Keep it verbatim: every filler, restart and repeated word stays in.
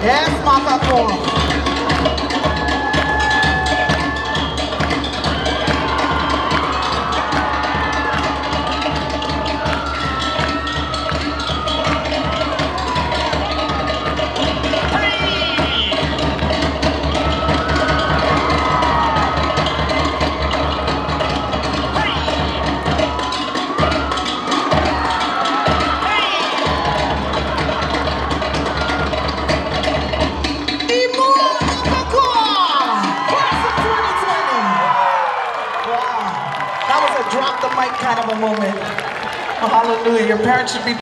Yes, Makakor. Drop the mic kind of a moment. Oh, hallelujah. Your parents should be